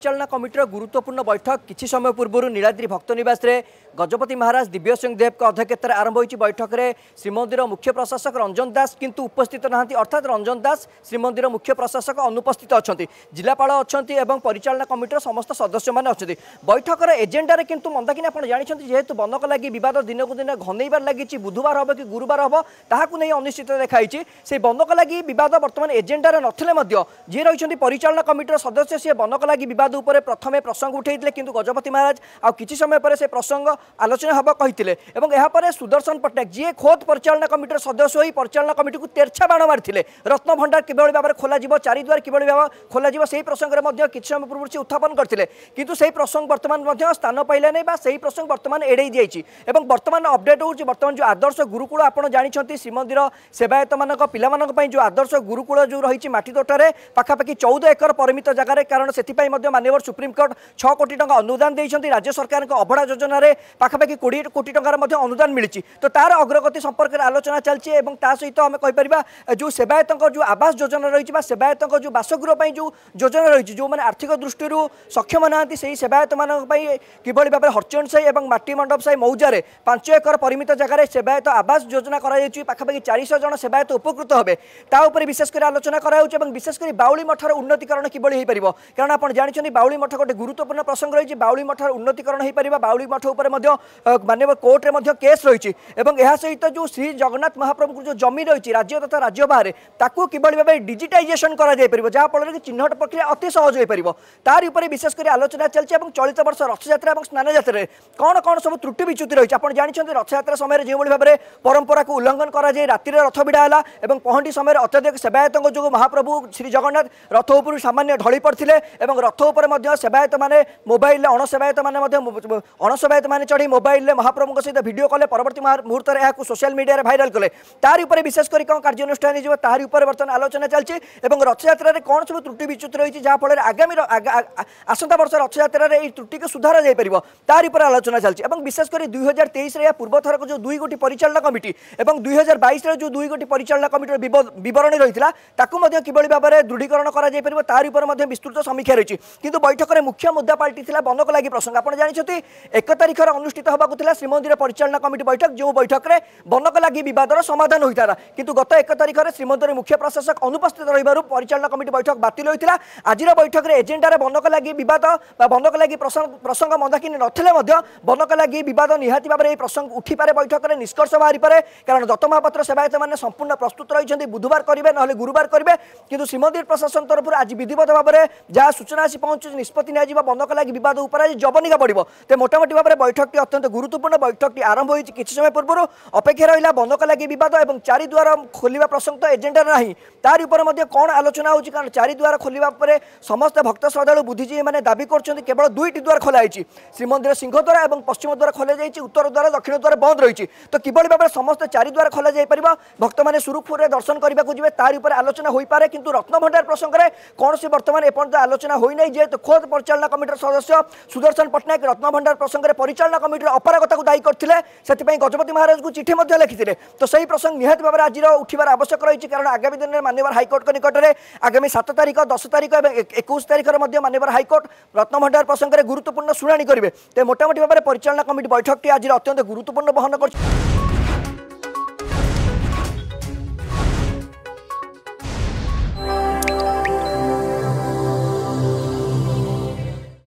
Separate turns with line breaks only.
परिचालना कमिटर गुरुत्वपूर्ण बैठक किछि समय पूर्व नीलाद्रि भक्त निवास रे गजपति महाराज दिव्य सिंह देव का अध्यक्षतार आरंभ होती बैठक में श्रीमंदिर मुख्य प्रशासक रंजन दास किंतु उपस्थित नहांती अर्थात रंजन दास श्रीमंदिर मुख्य प्रशासक अनुपस्थित अच्छा जिलापाल अच्छा परिचालना कमिटर समस्त सदस्य मैंने अच्छा बैठकर एजेंडा किंतु मंदाकिनी आप जानते जेहेतु बनक लगी विवाद दिन को दिन घनईबार लगी बुधवार हम कि गुरुवार हम ताकू नहीं अनिश्चित देखाई से बनक लगी विवाद बर्तमान एजेंडा नथिले जी रही परिचालना कमिटर सदस्य सी बनक लगी विवाद उपर प्रथमे प्रसंग उठे किंतु गजपति महाराज आ किछि समय पर से प्रसंग आलोचना हम कहते सुदर्शन पट्टनायक जी खोद परिचालना कमिटर सदस्य हो परिचालना कमिटी को तेरछा बाण मारी रत्न भंडार किभली भाव में खोल चारिद्वार किभली भाव खोल से प्रसंग में किछि समय पूर्व से उत्थापन करते किंतु से प्रसंग बर्तमान स्थान पाइला नहीं से प्रसंग बर्तमान एड़े जाइए बर्तमान अपडेट हो बर्तमान जो आदर्श गुरुकुल आपड़ जानते श्रीमंदिर सेवायत मान पाई जो आदर्श गुरुकुल जो रही माटीतोटारे पाखापाखि 14 एकर परिमित जगार कारण से माननीय सुप्रीमकोर्ट 6 कोटी टंका अनुदान देते राज्य सरकार अभड़ा योजना पाखापाखि 20 कोटी टंकार अनुदान मिली तो तार अग्रगति संपर्क में आलोचना चलती सहित आम कहीपर जो सेवायत जो आवास योजना रही सेवायत जो बासगृह जो योजना रही जो मैंने आर्थिक दृष्टि सक्षम ना से सेवायत मानी किभली भाव हरचंड साई और माटी मंडप साई मौजार 5 एकर परिमित जगार सेवायत आवास योजना पाखापाखि 400 जन सेवायत उपकृत हे ताऊपर विशेषकर आलोचना कर विशेषकर बाउली मठर उन्नतीकरण किभली हो पार कारण आप जानते बाउली मठ गोटे गुरुत्वपूर्ण प्रसंग रही बाउली मठर उन्नतीकरण हो पार बाउली मठ उपर माननीय कोर्टे केस रही सहित जो श्री जगन्नाथ महाप्रभु जो जमी रही राज्य तथा राज्य बाहर ताकू किभली भाव डिजिटाइजेशन कर जहाँफल कि चिन्हट प्रक्रिया अति सहज हो पार तार उपर विशेषकर आलोचना चलती चलित वर्ष रथयात्रा और स्नान यात्रा कौन कौन सब त्रुटि विच्युति रही आप जानते रथयात्रा समय जो भाव में परंपरा को उल्लंघन कर राति रथ भिड़ा है पहंटी समय अत्यधिक सेवायत जो महाप्रभु श्री जगन्नाथ रथ उपर सामान्य ढली पड़ते रथ उपर सेवायत मैंने मोबाइल अणसेवायत मैंने अणसेवायत मैंने चढ़ी मोबाइल महाप्रभु सहित भिडियो कले परवर्ती मुहूर्त में सोशल मीडिया भाइराल कले तार उपर विशेषकर कौन कार्यानुष्ठान हो तार उपर बर्तमान आलोचना चलती रथयात्रा कौन सब त्रुटि विच्युत रही जहाँफल आगामी आसंता वर्ष रथयात्रा त्रुटि को सुधार जापर तार उपर आलोचना चलती विशेषकर 2023 पूर्व थर जो 2 गोटी परिचालना कमिटी और 2022 जो 2 गोटी परिचालना कमिटर बरणी रही है किभली भाव में दृढ़ीकरण कर तार उपर विस्तृत समीक्षा रही किंतु बैठक में मुख्य मुद्दा पलटि बनक लगी प्रसंग आप जानते 1 तारिख अनुष्ठित होगा श्रीमंदिर परिचालना कमिटी बैठक जो बैठक में बनक लगी विवादर समाधान होता किंतु गत 1 तारिख में श्रीमंदिर मुख्य प्रशासक अनुपस्थित रही परिचालना कमिटी बैठक बातिल होता आज बैठक में एजेंडा बनक लगी विवाद बनक लगी प्रसंग मंदाकिनी नथिले बनक लगी विवाद निहाती भाव में प्रसंग उठिपे बैठक में निष्कर्ष बाहरी पारे कारण दत्त महापात्र सेवायत मैंने संपूर्ण प्रस्तुत रही बुधवार करेंगे ना गुरुवार करेंगे किंतु श्रीमंदिर प्रशासन तरफ आज विधिवत भाव में जहाँ सूचना आसी पहुंच निष्पत्ति निया बनक लगी विवाद उपर आज जवनिका पड़ो तो मोटामोटी भाव में बैठक अत्यंत गुरुत्वपूर्ण बैठक आरंभ हो किसी समय पूर्व अपेक्षा रहा बनक लगी विवाद और चारिद्वार खोलिया प्रसंग तो एजेंडा ना तार उपर कौन आलोचना हो कारण चारिद्वार खोलिया समस्त भक्त श्रद्धा बुद्धिजीवी मैंने दाबी कर केवल 2टी द्वार खोलाई श्रीमंदिर सिंहद्वार और पश्चिम द्वार खोल जाइए उत्तर द्वार दक्षिण द्वार बंद रही तो किभली भाव में समस्त चारिद्वार खोल जापर भक्त मैंने सुरुखुर में दर्शन करने को जी तार उपर आलोचना हो पारे किंतु रत्न भंडार प्रसंग में कौन से बर्तमान एपर्यंत आलोचना होना जेहेतु खोद परिचालना कमिटर सदस्य सुदर्शन पट्टनायक रत्न भंडार प्रसंग में परिचालना कमिटर अपरागता को दायी करते से गजपति महाराज को चिठी लिखिते तो सही प्रसंग निहत भाव में आज उठार आवश्यक रही कारण आगामी दिन में माननीय हाइकोर्ट निकट में आगामी 7 तारिख 10 तारिख और 21 तारिख में माननीय हाइकोर्ट रत्न भंडार प्रसंग में गुरुत्वपूर्ण शुणाणी करेंगे तो मोटामोटी भाव में परिचालना कमिटी बैठक आज अत्यंत गुरुत्वपूर्ण बहन कर